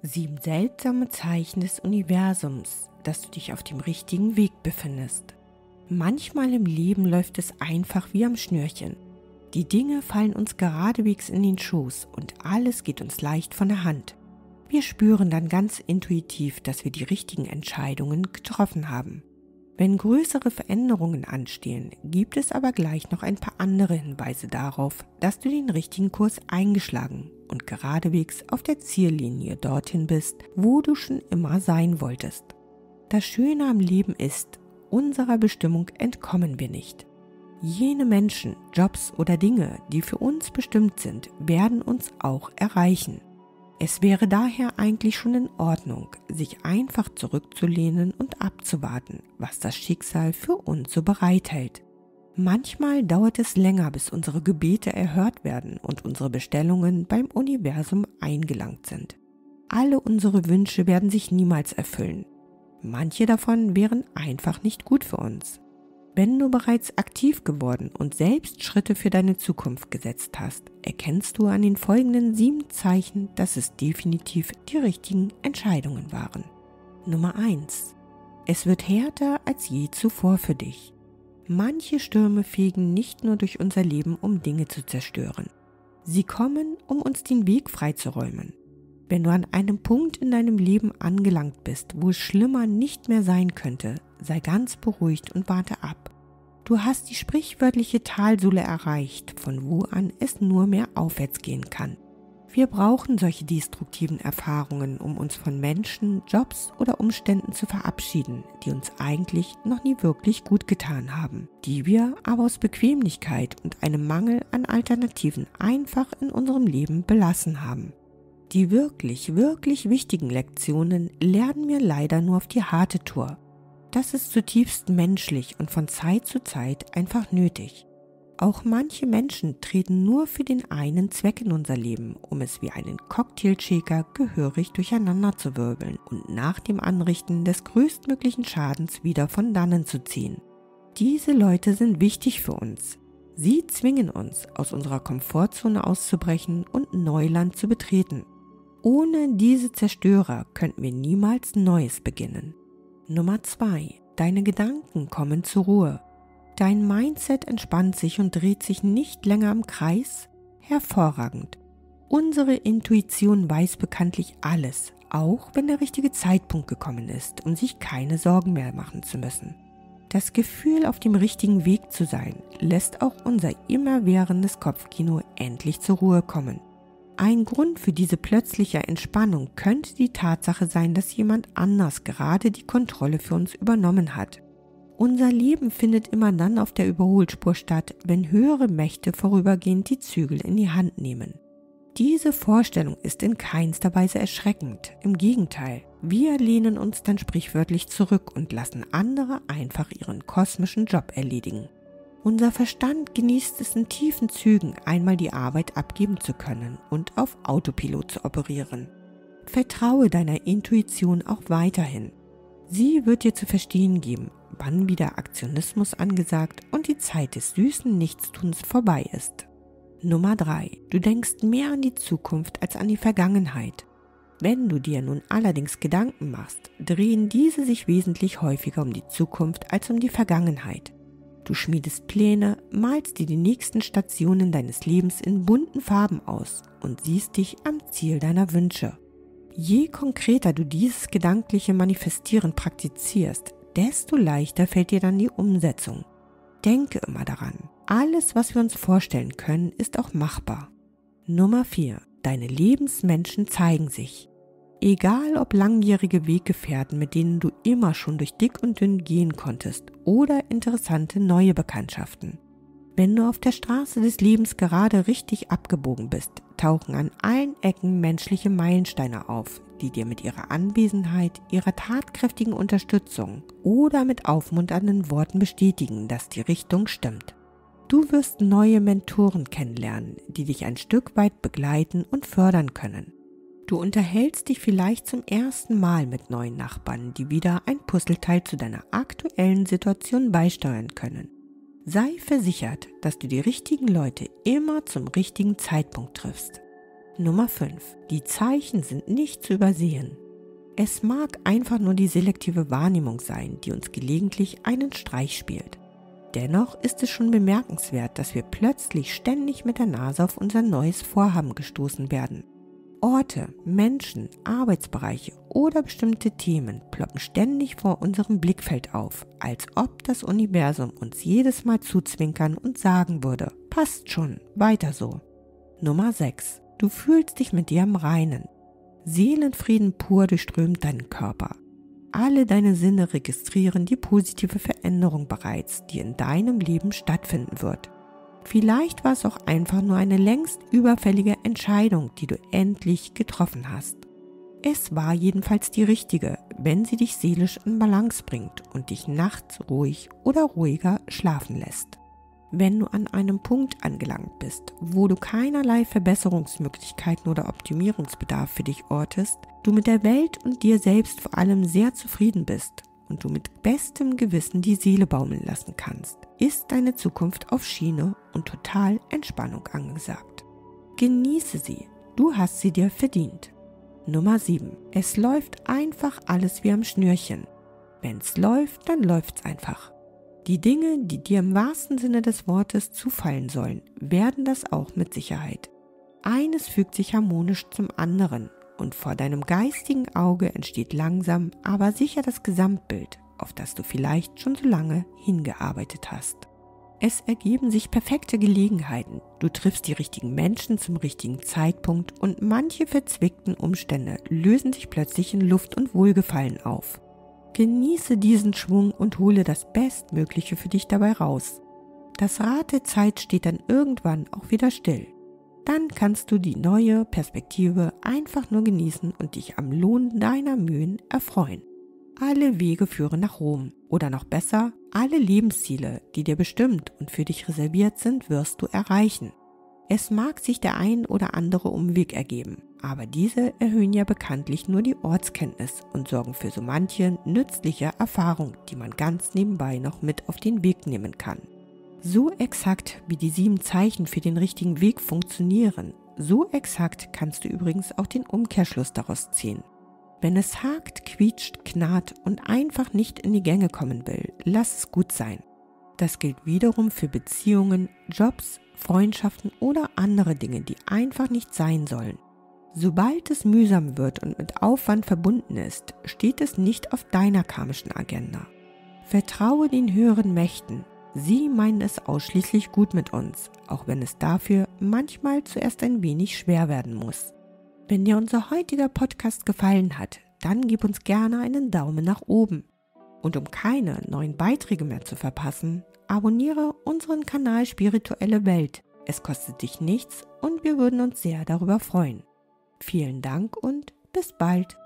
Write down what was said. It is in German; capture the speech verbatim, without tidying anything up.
Sieben seltsame Zeichen des Universums, dass du dich auf dem richtigen Weg befindest. Manchmal im Leben läuft es einfach wie am Schnürchen. Die Dinge fallen uns geradewegs in den Schoß und alles geht uns leicht von der Hand. Wir spüren dann ganz intuitiv, dass wir die richtigen Entscheidungen getroffen haben. Wenn größere Veränderungen anstehen, gibt es aber gleich noch ein paar andere Hinweise darauf, dass du den richtigen Kurs eingeschlagen und geradewegs auf der Ziellinie dorthin bist, wo du schon immer sein wolltest. Das Schöne am Leben ist, unserer Bestimmung entkommen wir nicht. Jene Menschen, Jobs oder Dinge, die für uns bestimmt sind, werden uns auch erreichen. Es wäre daher eigentlich schon in Ordnung, sich einfach zurückzulehnen und abzuwarten, was das Schicksal für uns so bereithält. Manchmal dauert es länger, bis unsere Gebete erhört werden und unsere Bestellungen beim Universum eingelangt sind. Alle unsere Wünsche werden sich niemals erfüllen. Manche davon wären einfach nicht gut für uns. Wenn du bereits aktiv geworden und selbst Schritte für deine Zukunft gesetzt hast, erkennst du an den folgenden sieben Zeichen, dass es definitiv die richtigen Entscheidungen waren. Nummer eins. Es wird härter als je zuvor für dich. Manche Stürme fegen nicht nur durch unser Leben, um Dinge zu zerstören. Sie kommen, um uns den Weg freizuräumen. Wenn du an einem Punkt in deinem Leben angelangt bist, wo es schlimmer nicht mehr sein könnte, sei ganz beruhigt und warte ab. Du hast die sprichwörtliche Talsohle erreicht, von wo an es nur mehr aufwärts gehen kann. Wir brauchen solche destruktiven Erfahrungen, um uns von Menschen, Jobs oder Umständen zu verabschieden, die uns eigentlich noch nie wirklich gut getan haben, die wir aber aus Bequemlichkeit und einem Mangel an Alternativen einfach in unserem Leben belassen haben. Die wirklich, wirklich wichtigen Lektionen lernen wir leider nur auf die harte Tour. Das ist zutiefst menschlich und von Zeit zu Zeit einfach nötig. Auch manche Menschen treten nur für den einen Zweck in unser Leben, um es wie einen Cocktailshaker gehörig durcheinander zu wirbeln und nach dem Anrichten des größtmöglichen Schadens wieder von dannen zu ziehen. Diese Leute sind wichtig für uns. Sie zwingen uns, aus unserer Komfortzone auszubrechen und Neuland zu betreten. Ohne diese Zerstörer könnten wir niemals Neues beginnen. Nummer zwei. Deine Gedanken kommen zur Ruhe. Dein Mindset entspannt sich und dreht sich nicht länger im Kreis? Hervorragend. Unsere Intuition weiß bekanntlich alles, auch wenn der richtige Zeitpunkt gekommen ist, um sich keine Sorgen mehr machen zu müssen. Das Gefühl, auf dem richtigen Weg zu sein, lässt auch unser immerwährendes Kopfkino endlich zur Ruhe kommen. Ein Grund für diese plötzliche Entspannung könnte die Tatsache sein, dass jemand anders gerade die Kontrolle für uns übernommen hat. Unser Leben findet immer dann auf der Überholspur statt, wenn höhere Mächte vorübergehend die Zügel in die Hand nehmen. Diese Vorstellung ist in keinster Weise erschreckend. Im Gegenteil, wir lehnen uns dann sprichwörtlich zurück und lassen andere einfach ihren kosmischen Job erledigen. Unser Verstand genießt es in tiefen Zügen, einmal die Arbeit abgeben zu können und auf Autopilot zu operieren. Vertraue deiner Intuition auch weiterhin. Sie wird dir zu verstehen geben, wann wieder Aktionismus angesagt und die Zeit des süßen Nichtstuns vorbei ist. Nummer drei. Du denkst mehr an die Zukunft als an die Vergangenheit. Wenn du dir nun allerdings Gedanken machst, drehen diese sich wesentlich häufiger um die Zukunft als um die Vergangenheit. Du schmiedest Pläne, malst dir die nächsten Stationen deines Lebens in bunten Farben aus und siehst dich am Ziel deiner Wünsche. Je konkreter du dieses gedankliche Manifestieren praktizierst, desto leichter fällt dir dann die Umsetzung. Denke immer daran, alles, was wir uns vorstellen können, ist auch machbar. Nummer vier. Deine Lebensmenschen zeigen sich. Egal ob langjährige Weggefährten, mit denen du immer schon durch dick und dünn gehen konntest, oder interessante neue Bekanntschaften. Wenn du auf der Straße des Lebens gerade richtig abgebogen bist, tauchen an allen Ecken menschliche Meilensteine auf, die dir mit ihrer Anwesenheit, ihrer tatkräftigen Unterstützung oder mit aufmunternden Worten bestätigen, dass die Richtung stimmt. Du wirst neue Mentoren kennenlernen, die dich ein Stück weit begleiten und fördern können. Du unterhältst dich vielleicht zum ersten Mal mit neuen Nachbarn, die wieder ein Puzzleteil zu deiner aktuellen Situation beisteuern können. Sei versichert, dass du die richtigen Leute immer zum richtigen Zeitpunkt triffst. Nummer fünf. Die Zeichen sind nicht zu übersehen. Es mag einfach nur die selektive Wahrnehmung sein, die uns gelegentlich einen Streich spielt. Dennoch ist es schon bemerkenswert, dass wir plötzlich ständig mit der Nase auf unser neues Vorhaben gestoßen werden. Orte, Menschen, Arbeitsbereiche oder bestimmte Themen ploppen ständig vor unserem Blickfeld auf, als ob das Universum uns jedes Mal zuzwinkern und sagen würde, passt schon, weiter so. Nummer sechs. Du fühlst dich mit dir im Reinen. Seelenfrieden pur durchströmt deinen Körper. Alle deine Sinne registrieren die positive Veränderung bereits, die in deinem Leben stattfinden wird. Vielleicht war es auch einfach nur eine längst überfällige Entscheidung, die du endlich getroffen hast. Es war jedenfalls die richtige, wenn sie dich seelisch in Balance bringt und dich nachts ruhig oder ruhiger schlafen lässt. Wenn du an einem Punkt angelangt bist, wo du keinerlei Verbesserungsmöglichkeiten oder Optimierungsbedarf für dich ortest, du mit der Welt und dir selbst vor allem sehr zufrieden bist und du mit bestem Gewissen die Seele baumeln lassen kannst, ist deine Zukunft auf Schiene und total Entspannung angesagt. Genieße sie, du hast sie dir verdient. Nummer sieben. Es läuft einfach alles wie am Schnürchen. Wenn's läuft, dann läuft's einfach. Die Dinge, die dir im wahrsten Sinne des Wortes zufallen sollen, werden das auch mit Sicherheit. Eines fügt sich harmonisch zum anderen und vor deinem geistigen Auge entsteht langsam, aber sicher das Gesamtbild, auf das du vielleicht schon so lange hingearbeitet hast. Es ergeben sich perfekte Gelegenheiten, du triffst die richtigen Menschen zum richtigen Zeitpunkt und manche verzwickten Umstände lösen sich plötzlich in Luft und Wohlgefallen auf. Genieße diesen Schwung und hole das Bestmögliche für dich dabei raus. Das Rad der Zeit steht dann irgendwann auch wieder still. Dann kannst du die neue Perspektive einfach nur genießen und dich am Lohn deiner Mühen erfreuen. Alle Wege führen nach Rom oder noch besser, alle Lebensziele, die dir bestimmt und für dich reserviert sind, wirst du erreichen. Es mag sich der ein oder andere Umweg ergeben, aber diese erhöhen ja bekanntlich nur die Ortskenntnis und sorgen für so manche nützliche Erfahrung, die man ganz nebenbei noch mit auf den Weg nehmen kann. So exakt wie die sieben Zeichen für den richtigen Weg funktionieren, so exakt kannst du übrigens auch den Umkehrschluss daraus ziehen. Wenn es hakt, quietscht, knarrt und einfach nicht in die Gänge kommen will, lass es gut sein. Das gilt wiederum für Beziehungen, Jobs, Freundschaften oder andere Dinge, die einfach nicht sein sollen. Sobald es mühsam wird und mit Aufwand verbunden ist, steht es nicht auf deiner karmischen Agenda. Vertraue den höheren Mächten. Sie meinen es ausschließlich gut mit uns, auch wenn es dafür manchmal zuerst ein wenig schwer werden muss. Wenn dir unser heutiger Podcast gefallen hat, dann gib uns gerne einen Daumen nach oben. Und um keine neuen Beiträge mehr zu verpassen, abonniere unseren Kanal Spirituelle Welt. Es kostet dich nichts und wir würden uns sehr darüber freuen. Vielen Dank und bis bald.